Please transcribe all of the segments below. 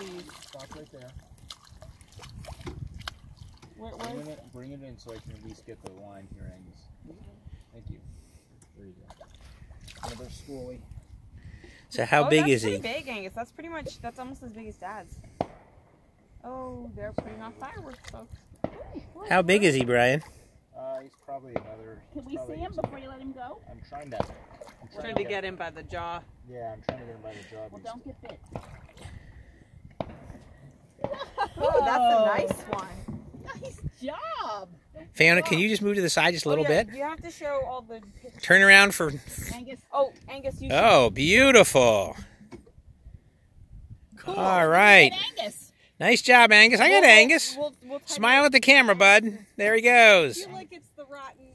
please. Stop right there. Bring it in so I can at least get the line here, Angus. Thank you. There you go. Another schoolie. So how big is he? That's pretty big, Angus. That's pretty much, that's almost as big as Dad's. Oh, they're putting off fireworks, folks. How big is he, Brian? He's probably another... Can we see him before you let him go? I'm trying to... Trying to get him by the jaw. Yeah, I'm trying to get him by the jaw. Well, don't get bit. Oh, that's a nice one. Nice job. Fiona, can you just move to the side just a little bit? You have to show all the pictures. Turn around for... Angus. Oh, Angus, you Oh, beautiful. Cool. All right. Angus. Nice job, Angus. I got Angus. We'll Smile at the camera, bud. There he goes. I feel like it's the rotten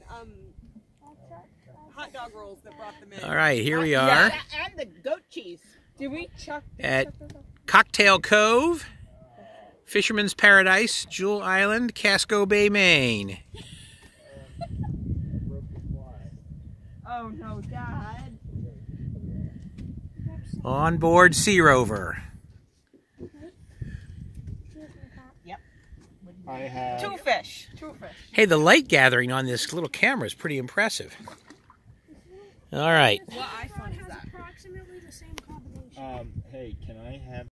hot dog rolls that brought them in. All right, here we are Yeah, and the goat cheese. Did we chuck at Cocktail Cove, Fisherman's Paradise, Jewell Island, Casco Bay, Maine. Oh no, Dad. On board Sea Rover. Yep. I have... Two fish. Hey, the light gathering on this little camera is pretty impressive. All right. What iPhone is that? Approximately the same combination. Hey, can I have...